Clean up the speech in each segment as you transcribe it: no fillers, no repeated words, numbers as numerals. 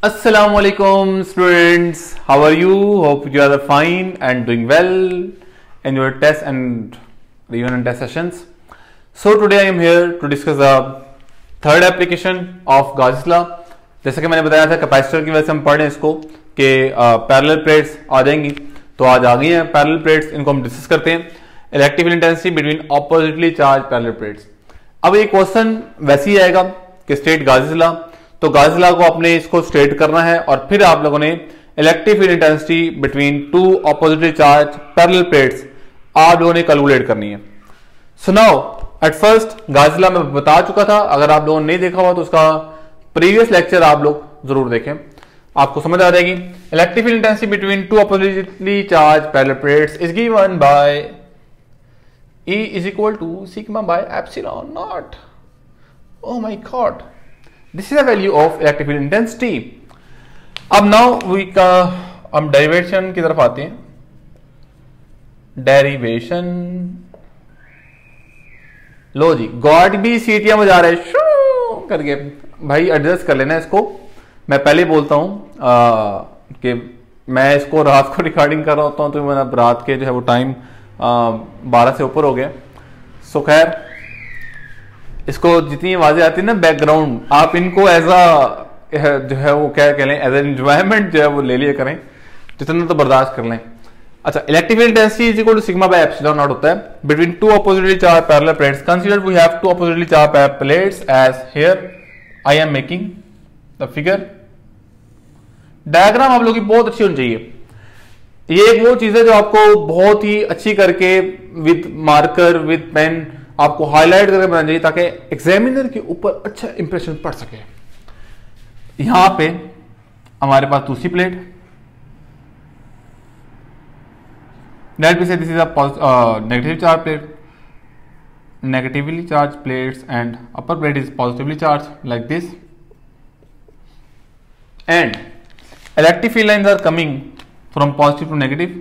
Assalamualaikum students, how are you? Hope you are fine and doing well in your test and even in test sessions. So today I am here to discuss the third application of Gauss's law. जैसा कि मैंने बताया था capacitor की वजह से हम पढ़ रहे हैं इसको कि पैरेलल प्लेट्स आ जाएंगी, तो आज आ गई हैं पैरेलल प्लेट्स, इनको हम डिस्कस करते हैं। Electrical intensity between oppositely charge parallel plates. अब ये क्वेश्चन वैसे ही आएगा कि स्टेट Gauss's law, तो Gauss's law को आपने इसको स्टेट करना है और फिर आप लोगों ने electric field intensity between two oppositely charge parallel plates आप लोगों ने कैलकुलेट करनी है। So now at first Gauss's law मैं बता चुका था, अगर आप लोगों ने नहीं देखा हुआ तो उसका प्रीवियस लेक्चर आप लोग जरूर देखें, आपको समझ आ जाएगी। Electric field intensity between two oppositely charge parallel plates is given by E is equal to sigma by epsilon naught. Oh my god, this is the value of electric field intensity. अब now हम derivation की तरफ आते हैं। Derivation, लो जी, God भी सीटियां बजा रहे शू करके, भाई एडजस्ट कर लेना इसको। मैं पहले बोलता हूं कि मैं इसको रात को रिकॉर्डिंग कर रहा होता हूं, तो मैंने रात के जो है वो टाइम 12 से ऊपर हो गया। सो खैर, इसको जितनी आवाजें आती है ना बैकग्राउंड, आप इनको एज अ जो है वो क्या कह लें, एज एन एंजॉयमेंट जो है वो ले लिया करें, जितना तो बर्दाश्त कर लें। अच्छा, electric field intensity is equal to sigma by epsilon naught होता है between two oppositely charge parallel plates. Consider we have two oppositely charge parallel plates as here I am making the figure. Diagram आप लोगों की बहुत अच्छी होनी चाहिए। ये एक वो चीज है जो आपको बहुत ही अच्छी करके विद मार्कर विद पेन आपको हाईलाइट करके बनाना चाहिए, ताकि एग्जामिनर के ऊपर अच्छा इंप्रेशन पड़ सके। यहां पे हमारे पास दूसरी plate, let me say this is a negative charge plate, negatively charge plates and upper plate is positively charge like this, and electric field lines are coming from positive to negative.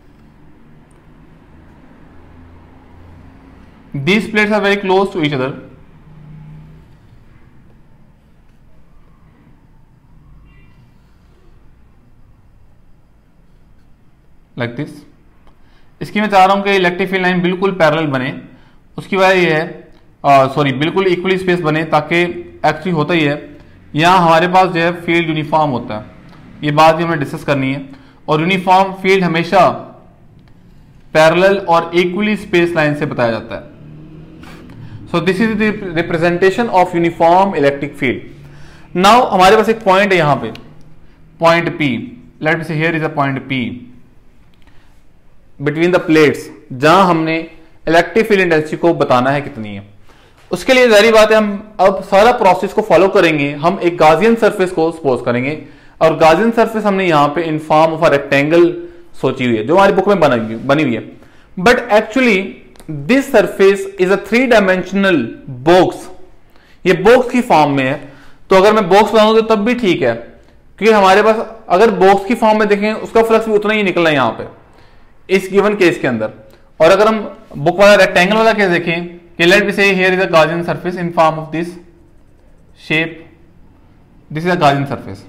These plates are very close to each other. Like this. इसकी मैं चाह रहा हूं कि electric field line बिल्कुल parallel बने। उसकी वजह यह है, बिल्कुल इक्वली स्पेस बने, ताकि एक्चुअली होता ही है यहां हमारे पास जो है फील्ड यूनिफॉर्म होता है। ये बात भी हमें डिस्कस करनी है। और यूनिफॉर्म फील्ड हमेशा पैरेलल और इक्वली स्पेस लाइन से बताया जाता है। So this is the representation of uniform electric field. Now हमारे पास एक पॉइंट है यहां पे, point P, let me say here is a point P between the plates, जहां हमने इलेक्ट्रिक फील्ड इंटेंसिटी को बताना है कितनी है। उसके लिए जारी बात है, हम अब सारा प्रोसेस को फॉलो करेंगे। हम एक गाजियन सरफेस को सपोज करेंगे, और गाजियन सरफेस हमने यहां पे in form of a rectangle सोची हुई है, जो हमारी बुक में बनी हुई है। But actually this surface is a 3 dimensional box. ये बॉक्स की फॉर्म में है, तो अगर मैं बॉक्स बनाऊं तो तब भी ठीक है, क्योंकि हमारे पास अगर बॉक्स की फॉर्म में देखें उसका फ्लक्स भी उतना ही निकलना है यहां पे इस गिवन केस के अंदर। और अगर हम बुक वाला रेक्टेंगल वाला केस देखें कि let me say here is a Gaussian surface in form of this shape, this is a Gaussian surface.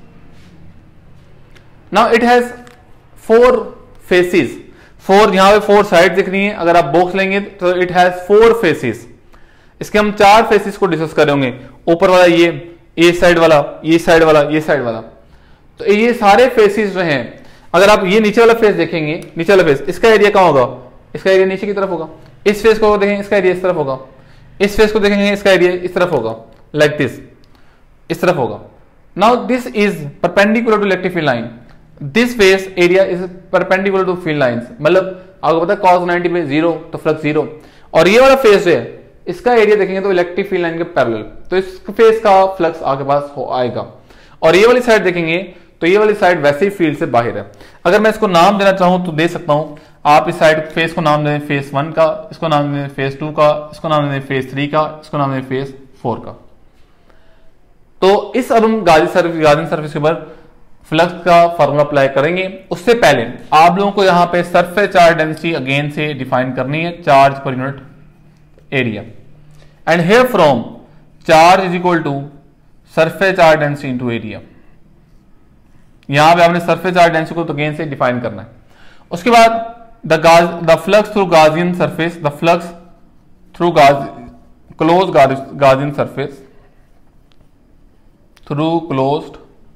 Now it has 4 faces, 4 यहां पे 4 साइड दिख रही हैं। अगर आप बॉक्स लेंगे तो इट हैज 4 फेसेस। इसके हम 4 फेसेस को डिस्कस करेंगे, ऊपर वाला ये साइड वाला, ये साइड वाला, ये साइड वाला। तो ये सारे फेसेस जो हैं, अगर आप ये नीचे वाला फेस देखेंगे, नीचे वाला फेस, इसका एरिया कहां होगा? इसका एरिया नीचे की तरफ होगा। इस फेस को देखेंगे, इसका एरिया इस तरफ होगा। इस फेस को देखेंगे, इसका एरिया इस तरफ होगा, लाइक दिस, इस तरफ होगा। Now this is perpendicular to electric field line. This face area is perpendicular to field lines, मतलब आपको पता है cos 90 पे 0 तो फ्लक्स 0। और ये वाला फेस है, इसका एरिया देखेंगे तो इलेक्ट्रिक फील्ड लाइन के पैरेलल, तो इस फेस का फ्लक्स आपके पास आएगा। और ये वाली साइड देखेंगे तो ये वाली साइड वैसे ही फील्ड से बाहर है। अगर मैं इसको नाम देना चाहूं तो दे सकता हूं। आप इस साइड फेस को नाम दें फेस 1 का, इसको नाम दें फेस 2 का, इसको नाम दें फेस 3 का, इसको नाम दें फेस 4 का। तो इस अब हम गाजियन सरफेस के ऊपर फ्लक्स का फॉर्मूला अप्लाई करेंगे। उससे पहले आप लोगों को यहां पे सरफेस चार्ज डेंसिटी अगेन से डिफाइन करनी है, charge per unit area, and here from charge is equal to surface charge density into area. यहां पे आपने सरफेस चार्ज डेंसिटी को तो अगेन से डिफाइन करना है। उसके बाद the flux through Gaussian surface, the flux through close Gaussian surface, through closed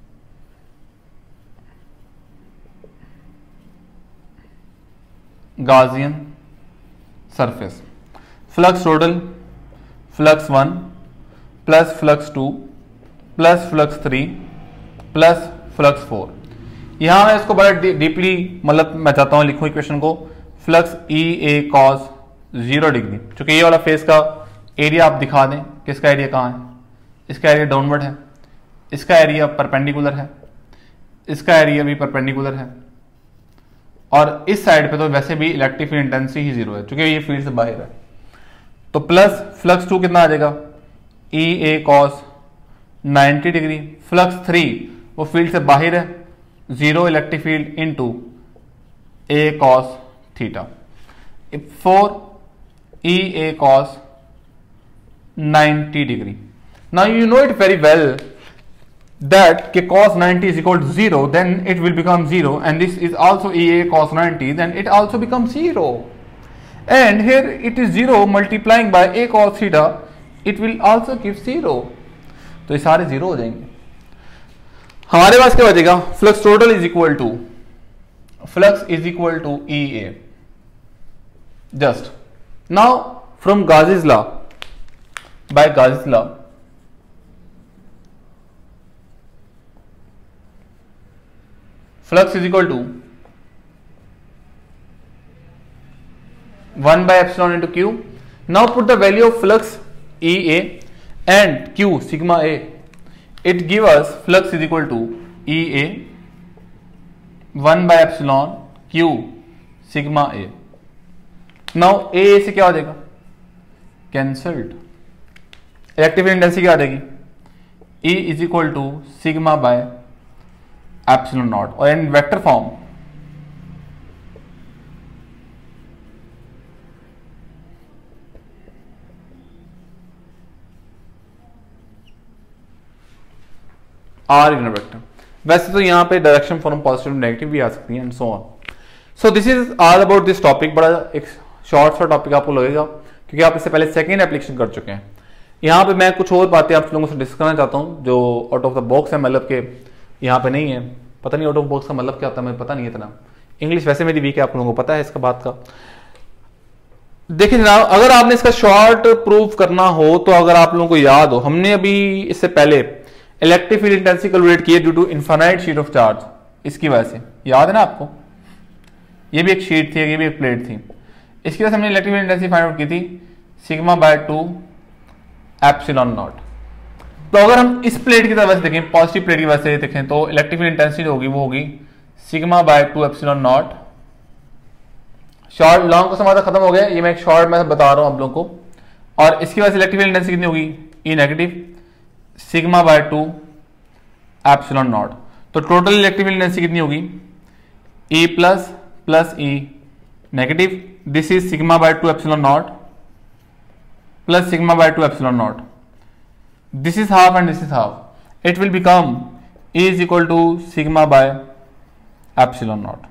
Gaussian surface, flux total flux 1 plus flux 2 plus flux 3 plus flux 4। यहां मैं इसको बड़ा डीपली मतलब मैं चाहता हूं लिखूं इक्वेशन को, flux E A cos 0 degree, चूंकि ये वाला फेस का एरिया आप दिखा दें कि इसका एरिया कहां है, इसका एरिया डाउनवर्ड है, इसका एरिया परपेंडिकुलर है, इसका एरिया भी परपेंडिकुलर है, और इस साइड पे तो वैसे भी इलेक्ट्रिक फील्ड इंटेंसिटी ही 0 है, चूंकि ये फील्ड से बाहर है। तो प्लस फ्लक्स 2 कितना आ जाएगा, E A cos 90 degree, flux 3 वो फील्ड से बाहर है, 0 electric field into A cos theta, 4 E A cos 90 degree. Now you know it very well that cos 90 is equal to 0, then it will become 0, and this is also EA cos 90, then it also becomes 0, and here it is 0 multiplying by A cos theta, it will also give 0, तो ये सारे 0 हो जाएंगे। हमारे पास क्या बचेगा, flux total is equal to EA। Just now from Gauss's law, by Gauss's law, flux is equal to 1 by epsilon into q. Now put the value of flux EA and q sigma A. It gives us flux is equal to EA 1 by epsilon q sigma A. Now A से क्या हो जाएगा, cancelled, electric field intensity क्या आ जाएगी, E is equal to sigma by epsilon naught, और in vector form or in vector. वैसे तो यहां पे डायरेक्शन फॉर्म पॉजिटिव नेगेटिव भी आ सकती है and so on. So this is all about this topic. बड़ा एक शॉर्ट सा टॉपिक आपको लगेगा क्योंकि आप इससे पहले सेकेंड एप्लीकेशन कर चुके हैं। यहां पे मैं कुछ और बातें आप लोगों से डिस्कस करना चाहता हूं जो आउट ऑफ द बॉक्स है, मतलब के यहाँ पे नहीं है। पता नहीं आउट ऑफ बॉक्स का मतलब क्या होता है, मुझे पता नहीं इतना। इंग्लिश वैसे मेरी वीक है, आप लोगों को पता है इसका बात का। देखिए जनाब, अगर आपने इसका शॉर्ट प्रूफ करना हो तो अगर आप लोगों को याद हो, हमने अभी इससे पहले इलेक्ट्रिक फील्ड इंटेंसिटी कैलकुलेट की है due to infinite sheet of charge, इसकी वजह से, याद है ना आपको। ये भी एक शीट थी, ये भी एक प्लेट थी, इसकी वजह से हमने electric field intensity find out की थी सिग्मा बाय 2 एप्सिलॉन नॉट। तो अगर हम इस प्लेट की तरफ से देखें, पॉजिटिव प्लेट की वजह से देखें, तो इलेक्ट्रिक फील्ड इंटेंसिटी होगी वो होगी sigma by 2 epsilon naught. Short long का समाधान खत्म हो गया, ये मैं एक शॉर्ट में बता रहा हूं आप लोगों को। और इसकी वजह से इलेक्ट्रिक फील्ड इंटेंसिटी कितनी होगी, E negative sigma by 2 epsilon naught. तो टोटल इलेक्ट्रिक फील्ड इंटेंसिटी कितनी होगी, E plus plus E negative, this is sigma by 2 epsilon naught plus sigma by 2 epsilon naught, this is half and this is half, it will become E is equal to sigma by epsilon naught।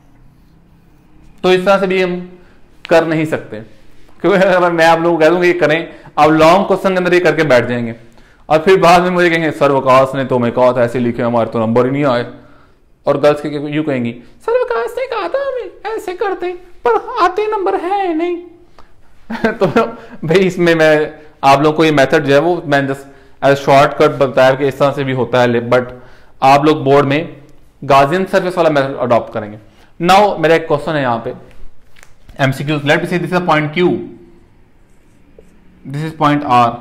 तो इस तरह से भी हम कर नहीं सकते, क्योंकि अगर मैं आप लोगों को कह दूंगा ये करें, आप लॉन्ग क्वेश्चन के अंदर ये करके बैठ जाएंगे और फिर बाद में मुझे कहेंगे सर वकास ने तो मैं कहा था ऐसे लिखे, हमारे तो नंबर ही नहीं आए। और गर्ल्स के यूं कहेंगी सर वकास ने कहा था हमें ऐसे करते पर आते नंबर है नहीं। तो भाई इसमें मैं आप लोग को ये मेथड जो है वो मैं जस्ट एज शॉर्टकट बताया कि इस तरह से भी होता है, बट आप लोग बोर्ड में गाजियन सरफेस वाला मेथड अडॉप्ट करेंगे। नाउ मेरा एक क्वेश्चन है यहाँ पे MCQ, let me say this is point Q, this is point R.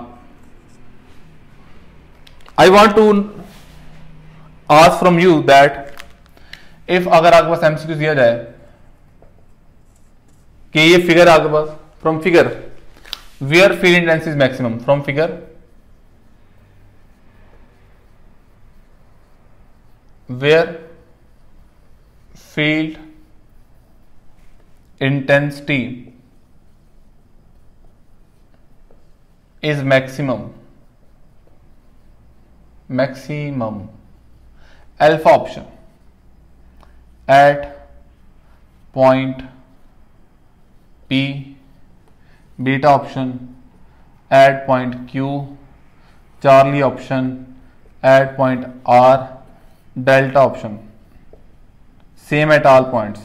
I want to ask from you that if अगर आपके पास एमसीक्यू दिया जाए कि ये फिगर आपके पास from figure where field intensity is maximum, from figure where field intensity is maximum alpha option, at point P, beta option at point Q, Charlie option at point R, delta option same at all points,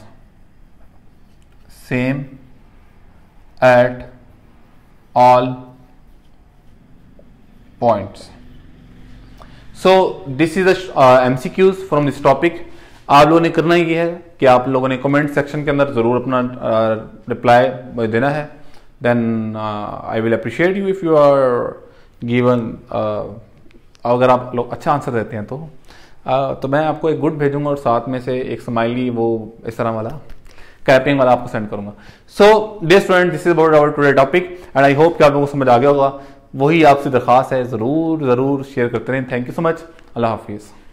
same at all points. So this is the MCQs from this topic. आप लोगों ने करना ये है कि आप लोगों ने कमेंट सेक्शन के अंदर ज़रूर अपना रिप्लाई देना है. Then I will appreciate you if you are given. अगर आप लोग अच्छा आंसर देते हैं तो मैं आपको एक गुड भेजूंगा और साथ में से एक स्माइली वो इस तरह वाला कैपिंग वाला आपको सेंड करूंगा. So dear student, this is about our today topic and I hope कि आप लोगों को समझ आ गया होगा. वही आपसे दरख्वास्त है, ज़रूर शेयर करते रहें. Thank you so much. अल्लाह हाफिज़.